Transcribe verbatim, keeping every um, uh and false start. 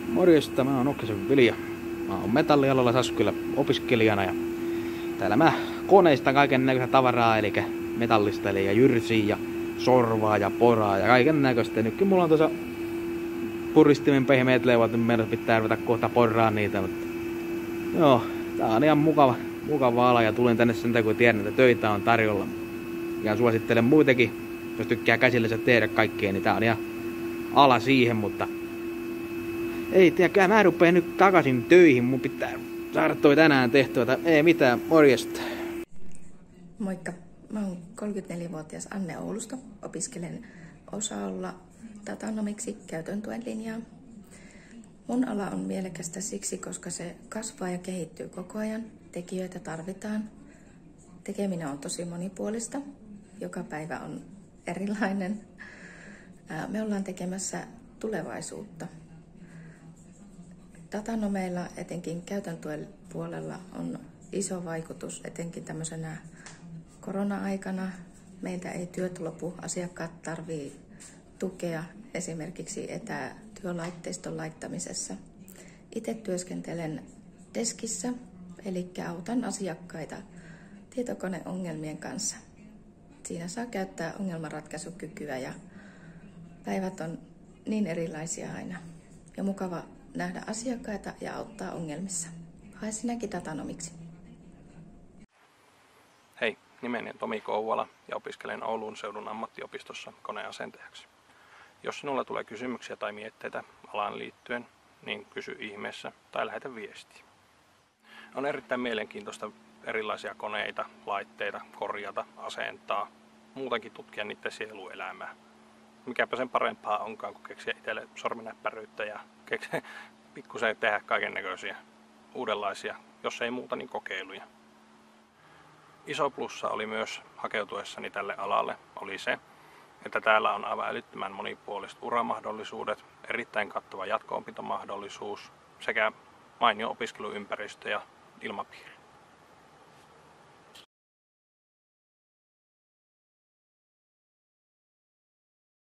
Morjesta, mä oon Okkisen Vilja. Mä oon metallialalla Saskylä opiskelijana ja täällä mä koneista kaiken näköistä tavaraa, eli metallista, eli ja jyrsiä ja sorvaa ja poraa ja kaiken näköistä. Nytkin mulla on tuossa puristimen pehmeät leuat, niin meidän pitää ruveta kohta porraa niitä, mutta joo, tää on ihan mukava, mukava ala ja tulen tänne sen takia, kun tiedän, että töitä on tarjolla. Ja suosittelen muitakin, jos tykkää käsillensä tehdä kaikkea, niin tää on ihan ala siihen, mutta ei tiedä, mä rupeen nyt takaisin töihin, mun pitää saada toi tänään tehtyä, ei mitään, morjesta. Moikka, mä oon kolmekymmentäneljävuotias Anne Oulusta, opiskelen osa-olla datanomiksi käytön tuen linjaa. Mun ala on mielekästä siksi, koska se kasvaa ja kehittyy koko ajan, tekijöitä tarvitaan. Tekeminen on tosi monipuolista, joka päivä on erilainen. Me ollaan tekemässä tulevaisuutta. Datanomeilla, etenkin käytön tuen puolella, on iso vaikutus, etenkin tämmöisenä korona-aikana. Meiltä ei työt lopu, asiakkaat tarvii tukea esimerkiksi etätyölaitteiston laittamisessa. Itse työskentelen deskissä, eli autan asiakkaita tietokoneongelmien kanssa. Siinä saa käyttää ongelmanratkaisukykyä ja päivät on niin erilaisia aina. Ja mukava nähdä asiakkaita ja auttaa ongelmissa. Hae sinäkin datanomiksi. Hei, nimeni on Tomi Kouvola ja opiskelen Oulun seudun ammattiopistossa koneasentajaksi. Jos sinulla tulee kysymyksiä tai mietteitä alaan liittyen, niin kysy ihmeessä tai lähetä viestiä. On erittäin mielenkiintoista erilaisia koneita, laitteita, korjata, asentaa, muutenkin tutkia niiden sieluelämää. Mikäpä sen parempaa onkaan, kun keksiä itselle sorminäppäryyttä ja keksiä pikkusen tehdä kaiken näköisiä uudenlaisia, jos ei muuta, niin kokeiluja. Iso plussa oli myös hakeutuessani tälle alalle oli se, että täällä on aivan älyttömän monipuoliset uramahdollisuudet, erittäin kattava jatko-opintomahdollisuus sekä mainio opiskeluympäristö ja ilmapiiri.